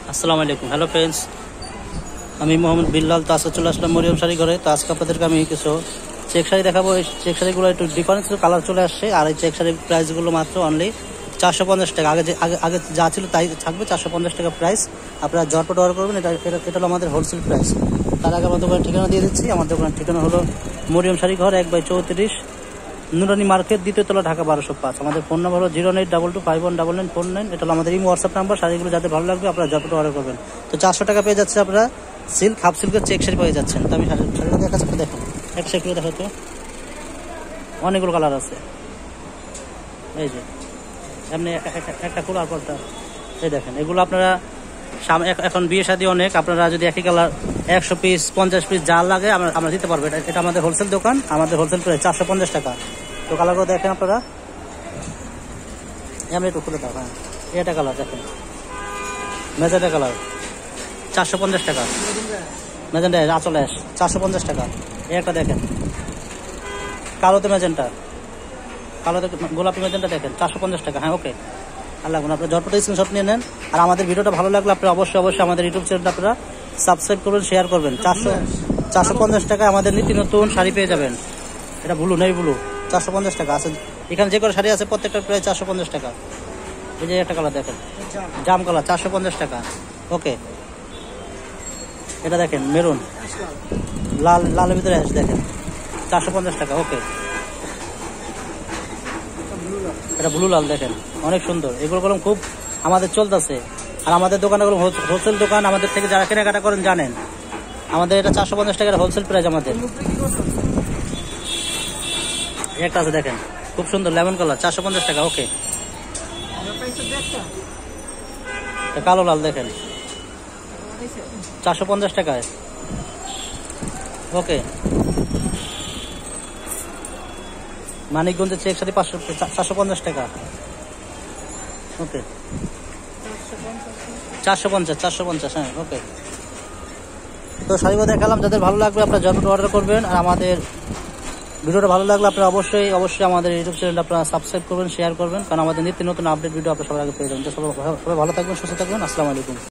আসসালামু আলাইকুম। Hello friends, আমি মোহাম্মদ বিল্লাল। তো আজকে চলে আসলাম মরিয়ম শাড়ি ঘরে। তো আজকে আপনাদেরকে আমি কিছু চেক শাড়ি দেখাবো। এই চেক শাড়িগুলো একটু ডিফারেন্স কালার চলে আসছে। আর এই চেক শাড়ির প্রাইসগুলো মাত্র অনলি 450 টাকা। আগে যা ছিল তাই থাকবে, 450 টাকা প্রাইস। আপনারা ঝটপট অর্ডার করবেন। এটা হলো আমাদের হোলসেল প্রাইস। তার আগে আমার দোকানের ঠিকানা দিয়ে দিচ্ছি। আমার দোকানের ঠিকানা হলো মরিয়ম শাড়ি ঘর, 1/34, নুরানি মার্কেট, 2য় তলা, ঢাকা 1205। আমাদের ফোন নাম্বার হলো 08225199949। এটা হলো আমাদের এই হোয়াটসঅ্যাপ নাম্বার। শাড়িগুলো যাদের ভালো লাগবে আপনারা ঝটপট অর্ডার করবেন। তো 400 টাকা পেয়ে যাচ্ছে আপনারা সিল্ক, হাফ সিল্কের চেক শাড়ি পেয়ে যাচ্ছেন। তো আমি শাড়িটা দেখাচ্ছি, দেখুন একটা শাড়িগুলো দেখাচ্ছ, অনেকগুলো কালার আছে। এই যে এমনি একটা খুব আর পরটা এই দেখেন, এগুলো আপনারা এখন বিয়ে শাদী অনেক, আপনারা যদি একই কালার 100 পিস 50 পিস যা লাগে আমরা দিতে পারবো। এটা আমাদের হোলসেল দোকান, আমাদের হোলসেল প্রাইস 450 টাকা। তো কালারগুলো দেখেন আপনারা, এমনি একটু খুলে দাও। হ্যাঁ, এটা কালার দেখেন, মেজেন্টা কালার 450 টাকা। মেজেন্টা আঁচলে 450 টাকা। এই একটা দেখেন, কালোতে মেজেন্টা, কালোতে গোলাপি মেজেন্টা দেখেন 450 টাকা। হ্যাঁ, ওকে, আর লাগবে না। আপনার ঝটপট স্ক্রিনশট নিয়ে নেন। আর আমাদের ভিডিওটা ভালো লাগলে আপনি অবশ্যই আমাদের ইউটিউব চ্যানেলটা আপনারা সাবস্ক্রাইব করবেন, শেয়ার করবেন। 450 টাকায় আমাদের নিত্য নতুন শাড়ি পেয়ে যাবেন। এটা ব্লু, নেই ব্লু, 450 টাকা আছে। এখানে যে কোনো শাড়ি আছে প্রত্যেকটা প্রায় 450 টাকা। এই যে একটা কালার দেখেন, জাম কালার, 450 টাকা। ওকে, এটা দেখেন মেরুন, লালের ভিতরে আছে দেখেন, 450 টাকা। ওকে, এটা ব্লু লাল দেখেন, অনেক সুন্দর। এগুলো কলম খুব আমাদের চলতেছে। আর আমাদের দোকানে হোলসেল দোকান, আমাদের থেকে যারা কেনাকাটা করেন জানেন আমাদের এটা 450 টাকার হোলসেল প্রাইস আমাদের। একটা আছে দেখেন, খুব সুন্দর লেমন কালার, 450 টাকা। ওকে, কালো লাল দেখেন 450 টাকায়। ওকে, মানিকগঞ্জের চেক সাথে 450 টাকা। ওকে, 450। হ্যাঁ, ওকে। তো শাড়িগুলো দেখালাম, যাদের ভালো লাগবে আপনারা ঝটপট অর্ডার করবেন। আর আমাদের ভিডিওটা ভালো লাগলে আপনারা অবশ্যই আমাদের ইউটিউব চ্যানেলটা আপনারা সাবস্ক্রাইব করবেন, শেয়ার করবেন, কারণ আমাদের নিত্য নতুন আপডেট ভিডিও আপনারা সবার আগে পেয়ে যাবেন। তো সবাই ভালো থাকবেন, সুস্থ থাকবেন। আসসালামু আলাইকুম।